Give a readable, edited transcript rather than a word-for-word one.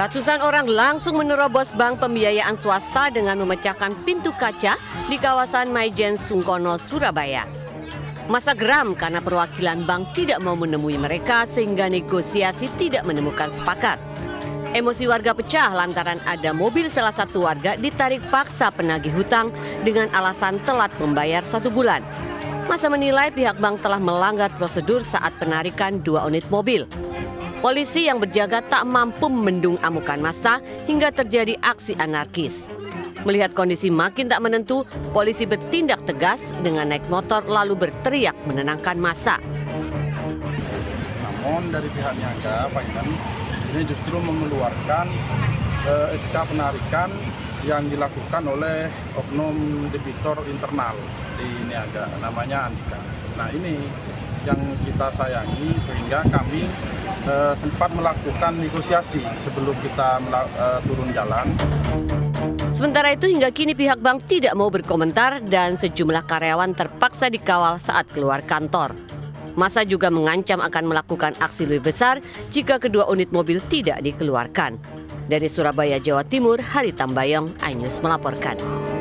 Ratusan orang langsung menerobos bank pembiayaan swasta dengan memecahkan pintu kaca di kawasan Maijen Sungkono, Surabaya. Massa geram karena perwakilan bank tidak mau menemui mereka sehingga negosiasi tidak menemukan sepakat. Emosi warga pecah lantaran ada mobil salah satu warga ditarik paksa penagih hutang dengan alasan telat membayar 1 bulan. Massa menilai pihak bank telah melanggar prosedur saat penarikan 2 unit mobil. Polisi yang berjaga tak mampu membendung amukan massa hingga terjadi aksi anarkis. Melihat kondisi makin tak menentu, polisi bertindak tegas dengan naik motor lalu berteriak menenangkan massa. Namun dari pihak niaga, Pak Iman, ini justru mengeluarkan SK penarikan yang dilakukan oleh oknum debitor internal di niaga, namanya Andika. Nah ini yang kita sayangi sehingga kami sempat melakukan negosiasi sebelum kita turun jalan. Sementara itu hingga kini pihak bank tidak mau berkomentar dan sejumlah karyawan terpaksa dikawal saat keluar kantor. Massa juga mengancam akan melakukan aksi lebih besar jika kedua unit mobil tidak dikeluarkan. Dari Surabaya, Jawa Timur, Hari Tambayong, iNews melaporkan.